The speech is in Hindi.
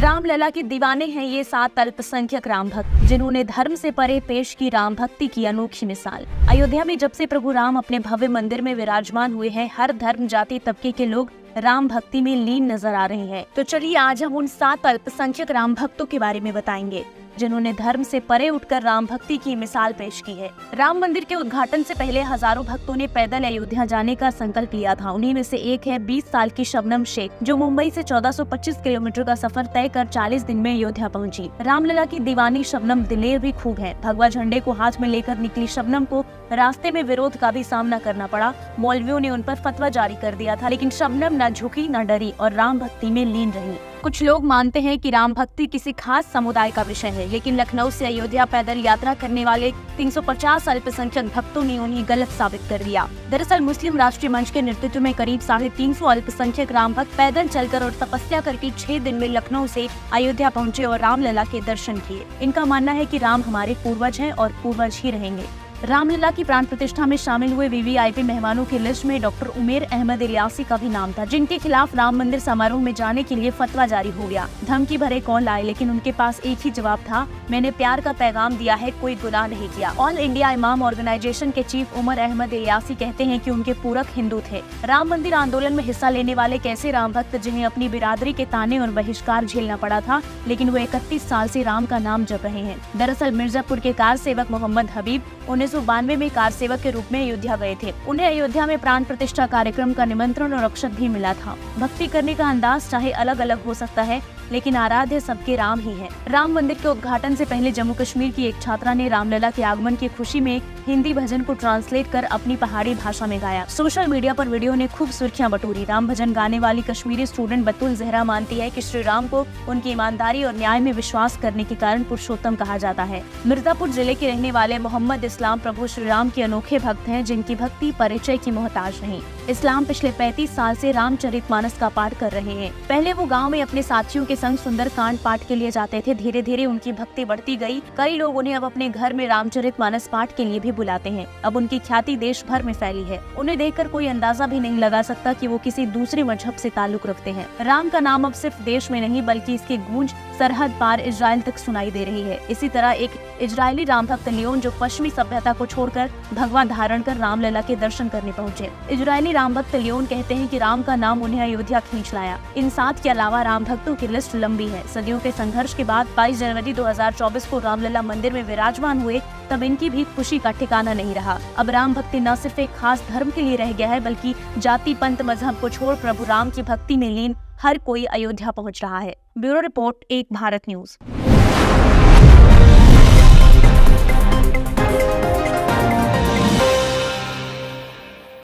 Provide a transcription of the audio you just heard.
रामलला के दीवाने हैं ये 7 अल्पसंख्यक राम भक्त, जिन्होंने धर्म से परे पेश की राम भक्ति की अनोखी मिसाल। अयोध्या में जब से प्रभु राम अपने भव्य मंदिर में विराजमान हुए हैं, हर धर्म जाति तबके के लोग राम भक्ति में लीन नजर आ रहे हैं। तो चलिए आज हम उन 7 अल्पसंख्यक राम भक्तों के बारे में बताएंगे, जिन्होंने धर्म से परे उठकर राम भक्ति की मिसाल पेश की है। राम मंदिर के उद्घाटन से पहले हजारों भक्तों ने पैदल अयोध्या जाने का संकल्प लिया था। उन्हीं में से एक है 20 साल की शबनम शेख, जो मुंबई से 1425 किलोमीटर का सफर तय कर 40 दिन में अयोध्या पहुंची। रामलला की दीवानी शबनम दिलेर भी खूब है। भगवा झंडे को हाथ में लेकर निकली शबनम को रास्ते में विरोध का भी सामना करना पड़ा। मौलवियों ने उन पर फतवा जारी कर दिया था, लेकिन शबनम न झुकी न डरी और राम भक्ति में लीन रही। कुछ लोग मानते हैं कि राम भक्ति किसी खास समुदाय का विषय है, लेकिन लखनऊ से अयोध्या पैदल यात्रा करने वाले 350 अल्पसंख्यक भक्तों ने उन्हें गलत साबित कर दिया। दरअसल मुस्लिम राष्ट्रीय मंच के नेतृत्व में करीब 350 अल्पसंख्यक राम भक्त पैदल चलकर और तपस्या करके 6 दिन में लखनऊ से अयोध्या पहुंचे और रामलला के दर्शन किए। इनका मानना है कि राम हमारे पूर्वज हैं और पूर्वज ही रहेंगे। रामलला की प्राण प्रतिष्ठा में शामिल हुए वीवीआईपी मेहमानों की लिस्ट में डॉक्टर उमेर अहमद इलियासी का भी नाम था, जिनके खिलाफ राम मंदिर समारोह में जाने के लिए फतवा जारी हो गया। धमकी भरे कौन लाए, लेकिन उनके पास एक ही जवाब था, मैंने प्यार का पैगाम दिया है, कोई गुनाह नहीं किया। ऑल इंडिया इमाम ऑर्गेनाइजेशन के चीफ उमर अहमद इलियासी कहते हैं कि उनके पूरक हिंदू थे। राम मंदिर आंदोलन में हिस्सा लेने वाले कैसे राम भक्त, जिन्हें अपनी बिरादरी के ताने और बहिष्कार झेलना पड़ा था, लेकिन वो 31 साल से राम का नाम जप रहे हैं। दरअसल मिर्जापुर के कार सेवक मोहम्मद हबीब 1992 में कार सेवक के रूप में अयोध्या गए थे। उन्हें अयोध्या में प्राण प्रतिष्ठा कार्यक्रम का निमंत्रण और अक्षत भी मिला था। भक्ति करने का अंदाज चाहे अलग अलग हो सकता है, लेकिन आराध्य सबके राम ही है। राम मंदिर के उद्घाटन से पहले जम्मू कश्मीर की एक छात्रा ने रामलला के आगमन की खुशी में हिंदी भजन को ट्रांसलेट कर अपनी पहाड़ी भाषा में गाया। सोशल मीडिया पर वीडियो ने खूब सुर्खियां बटोरी। राम भजन गाने वाली कश्मीरी स्टूडेंट बतुल जहरा मानती है कि श्री राम को उनकी ईमानदारी और न्याय में विश्वास करने के कारण पुरुषोत्तम कहा जाता है। मिर्जापुर जिले के रहने वाले मोहम्मद इस्लाम प्रभु श्री राम के अनोखे भक्त हैं, जिनकी भक्ति परिचय की मोहताज नहीं। इस्लाम पिछले 35 साल से रामचरितमानस का पाठ कर रहे हैं। पहले वो गाँव में अपने साथियों के संग सुंदरकांड पाठ के लिए जाते थे। धीरे धीरे उनकी भक्ति बढ़ती गई। कई लोग उन्हें अब अपने घर में रामचरितमानस पाठ के लिए भी बुलाते हैं। अब उनकी ख्याति देश भर में फैली है। उन्हें देखकर कोई अंदाजा भी नहीं लगा सकता कि वो किसी दूसरे मजहब से ताल्लुक रखते हैं। राम का नाम अब सिर्फ देश में नहीं, बल्कि इसकी गूंज सरहद पार इजराइल तक सुनाई दे रही है। इसी तरह एक इजरायली राम भक्त लियोन, जो पश्चिमी सभ्यता को छोड़कर भगवा धारण कर रामलला के दर्शन करने पहुंचे। इजरायली राम भक्त लियोन कहते हैं कि राम का नाम उन्हें अयोध्या खींच लाया। इन 7 के अलावा राम भक्तों की लिस्ट लंबी है। सदियों के संघर्ष के बाद 22 जनवरी 2024 को रामलला मंदिर में विराजमान हुए, तब इनकी भी खुशी का ठिकाना नहीं रहा। अब राम भक्ति न सिर्फ एक खास धर्म के लिए रह गया है, बल्कि जाति पंथ मजहब को छोड़ प्रभु राम की भक्ति में लीन हर कोई अयोध्या पहुंच रहा है। ब्यूरो रिपोर्ट, एक भारत न्यूज।